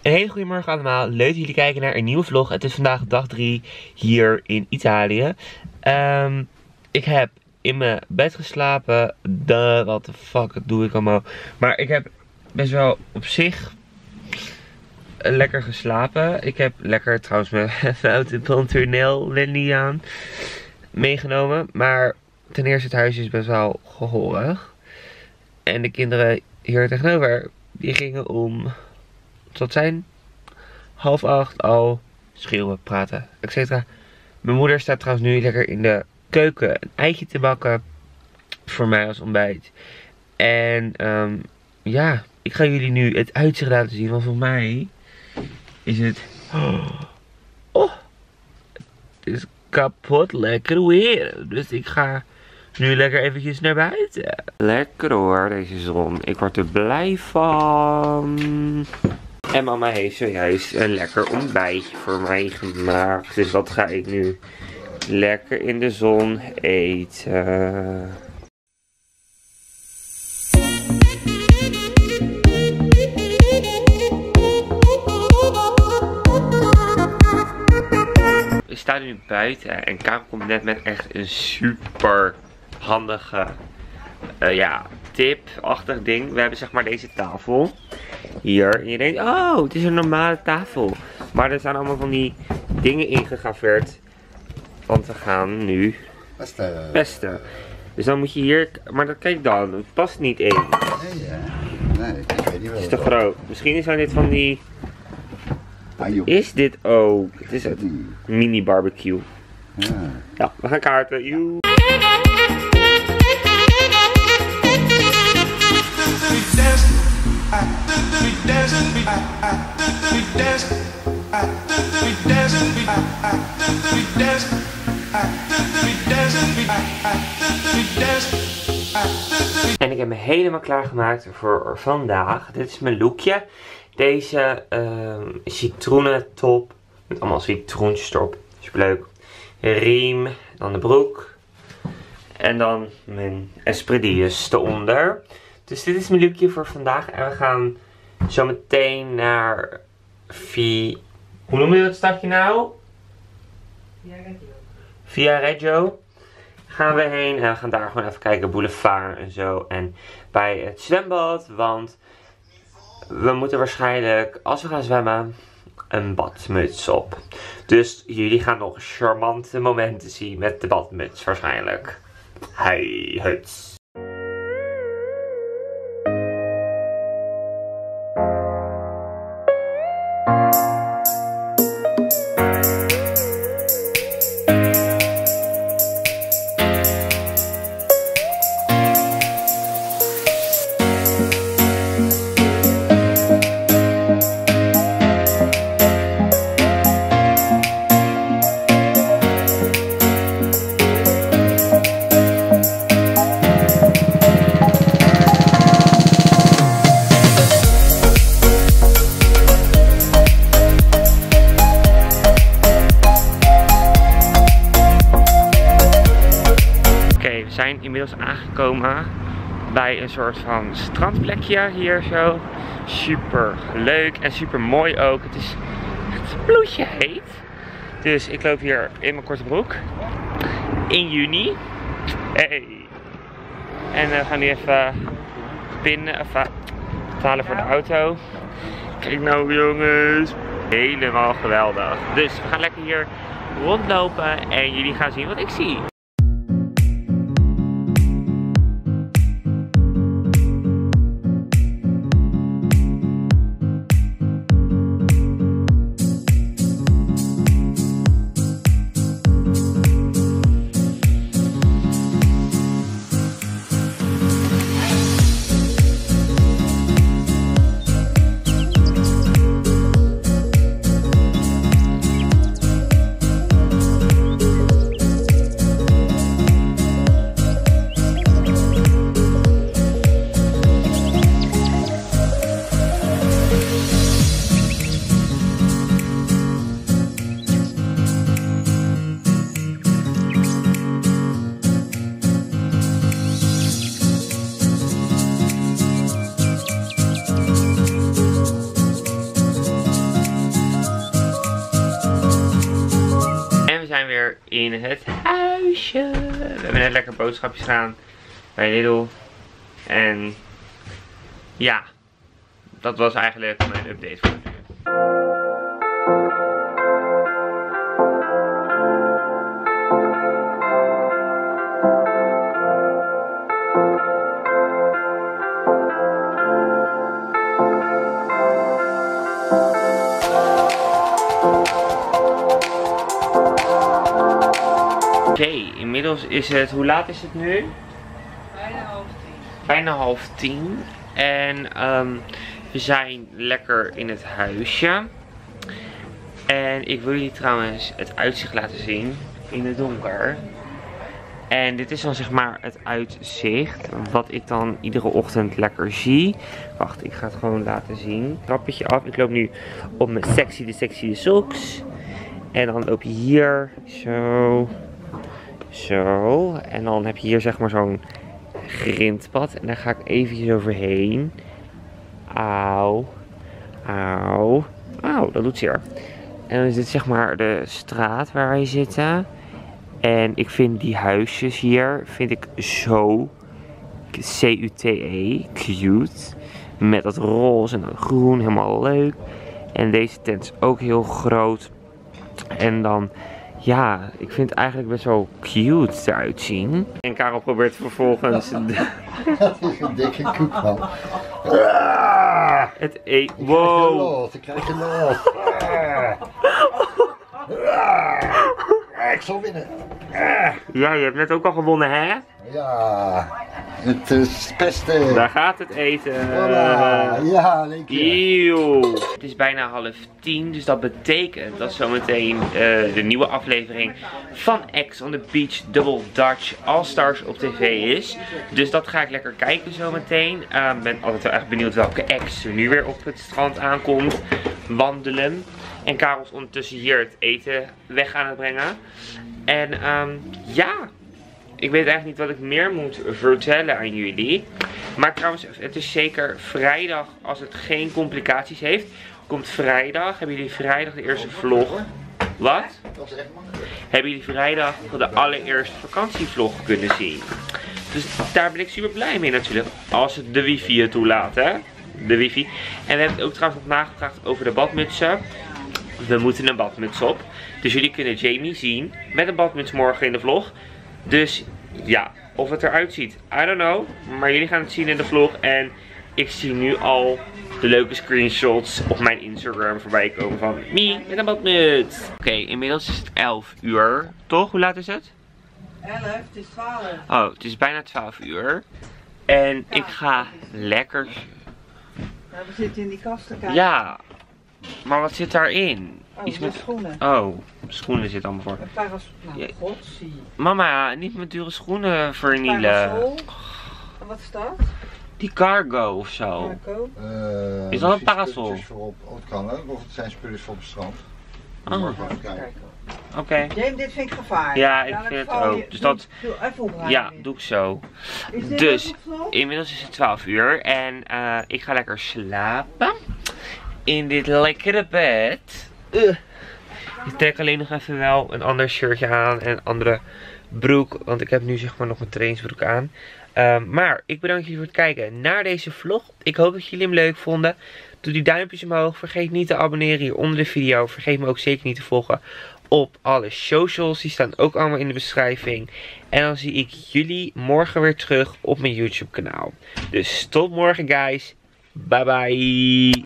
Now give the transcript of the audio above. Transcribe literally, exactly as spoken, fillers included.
Een hele goede morgen allemaal. Leuk dat jullie kijken naar een nieuwe vlog. Het is vandaag dag drie hier in Italië. Um, ik heb in mijn bed geslapen. Duh, wat de fuck doe ik allemaal. Maar ik heb best wel op zich lekker geslapen. Ik heb lekker trouwens mijn foute Panternel Lenny aan meegenomen. Maar ten eerste het huis is best wel gehoorig. En de kinderen hier tegenover, die gingen om, tot zijn, half acht al schreeuwen, praten, et cetera. Mijn moeder staat trouwens nu lekker in de keuken een eitje te bakken voor mij als ontbijt. En um, ja, ik ga jullie nu het uitzicht laten zien, want voor mij is het, oh, het is kapot lekker weer. Dus ik ga nu lekker eventjes naar buiten. Lekker hoor, deze zon. Ik word er blij van. En mama heeft zojuist een lekker ontbijtje voor mij gemaakt. Dus dat ga ik nu lekker in de zon eten. We staan nu buiten en Karel komt net met echt een super handige uh, ja, tip-achtig ding. We hebben zeg maar deze tafel hier. En je denkt, oh, het is een normale tafel. Maar er zijn allemaal van die dingen ingegraveerd. Want we gaan nu pesten. pesten. Dus dan moet je hier, maar dat kijk dan, het past niet in. Nee, ja. Nee, ik weet niet wel. Het is te groot. Misschien zijn dit van die... Is dit ook? Het is een mini barbecue. Ja. Ja, we gaan kaarten. Joe. En ik heb me helemaal klaargemaakt voor vandaag. Dit is mijn lookje. Deze uh, citroenen top. Met allemaal citroentjes erop. Superleuk. Riem. Dan de broek. En dan mijn espadrilles eronder. Dus dit is mijn lookje voor vandaag. En we gaan zo meteen naar Via... Hoe noem je dat stadje nou? Via Reggio. Via Reggio. Gaan we heen. En we gaan daar gewoon even kijken. Boulevard en zo. En bij het zwembad. Want we moeten waarschijnlijk, als we gaan zwemmen, een badmuts op. Dus jullie gaan nog charmante momenten zien met de badmuts waarschijnlijk. Hey, huts. We zijn inmiddels aangekomen bij een soort van strandplekje hier zo. Super leuk en super mooi ook. Het is echt bloedje heet. Dus ik loop hier in mijn korte broek. In juni. Hey. En we gaan nu even pinnen, of betalen voor de auto. Kijk nou jongens. Helemaal geweldig. Dus we gaan lekker hier rondlopen en jullie gaan zien wat ik zie. zijn weer in het huisje. We hebben net lekker boodschapjes gedaan bij Lidl. En ja, dat was eigenlijk mijn update voor nu. Oké, okay, inmiddels is het, hoe laat is het nu? Bijna half tien. Bijna half tien. En um, we zijn lekker in het huisje. En ik wil jullie trouwens het uitzicht laten zien in het donker. En dit is dan zeg maar het uitzicht wat ik dan iedere ochtend lekker zie. Wacht, ik ga het gewoon laten zien. Trappetje af. Ik loop nu op mijn sexy de sexy de socks. En dan loop je hier zo. Zo. En dan heb je hier zeg maar zo'n grindpad. En daar ga ik eventjes overheen. Auw. Auw. Auw, dat doet zeer. En dan is dit zeg maar de straat waar wij zitten. En ik vind die huisjes hier, vind ik zo C U T E, cute. Met dat roze en dat groen, helemaal leuk. En deze tent is ook heel groot. En dan, ja, ik vind het eigenlijk best wel cute eruit zien. En Karel probeert vervolgens... Dat is een dikke koek, man. Het e... Wow. Ik krijg je los. Ik zal winnen. Ja, je hebt net ook al gewonnen, hè? Ja, het is het beste. Daar gaat het eten. Voilà. Ja, lekker. Eeuw. Het is bijna half tien, dus dat betekent dat zometeen uh, de nieuwe aflevering van Ex on the Beach Double Dutch All Stars op tv is. Dus dat ga ik lekker kijken zometeen. Ik uh, ben altijd wel echt benieuwd welke ex er nu weer op het strand aankomt wandelen. En Karel is ondertussen hier het eten weg aan het brengen. En um, ja, ik weet eigenlijk niet wat ik meer moet vertellen aan jullie. Maar trouwens, het is zeker vrijdag, als het geen complicaties heeft. Komt vrijdag, hebben jullie vrijdag de eerste vlog. Wat? Hebben jullie vrijdag de allereerste vakantievlog kunnen zien. Dus daar ben ik super blij mee natuurlijk. Als het de wifi het toelaat, hè. De wifi. En we hebben ook trouwens nog nagevraagd over de badmutsen. We moeten een badmuts op. Dus jullie kunnen Jamie zien met een badmuts morgen in de vlog. Dus ja, of het eruit ziet, I don't know. Maar jullie gaan het zien in de vlog. En ik zie nu al de leuke screenshots op mijn Instagram voorbij komen van me met een badmuts. Oké, okay, inmiddels is het elf uur. Toch? Hoe laat is het? elf, het is twaalf. Oh, het is bijna twaalf uur. En ik ga lekker... Ja, we zitten in die kast te kijken. Ja, maar wat zit daarin? Oh, Iets met met schoenen. Oh, schoenen zit allemaal voor. Een parasol. Nou, Ja. godsie. Mama, niet met dure schoenen vernielen. Parasol. En wat is dat? Die cargo of zo. Marco. Uh, Is dat een parasol? Spulletjes voor op, oh, het kan ook, of het zijn spulletjes voor op het strand. Oh. Morgen even kijken. Kijk. Oké. Okay. James, dit vind ik gevaarlijk. Ja, ik Dadelijk vind het val ook. je- Dus doe- dat- doe even opruimen. Ja, doe ik zo. Is dit Dus, ook nog vlog? inmiddels is het twaalf uur en uh, ik ga lekker slapen. In dit lekkere bed. Uh. Ik trek alleen nog even wel een ander shirtje aan en een andere broek. Want ik heb nu zeg maar nog mijn trainingsbroek aan. Um, maar ik bedank jullie voor het kijken naar deze vlog. Ik hoop dat jullie hem leuk vonden. Doe die duimpjes omhoog. Vergeet niet te abonneren hier onder de video. Vergeet me ook zeker niet te volgen op alle socials. Die staan ook allemaal in de beschrijving. En dan zie ik jullie morgen weer terug op mijn YouTube kanaal. Dus tot morgen guys. Bye bye.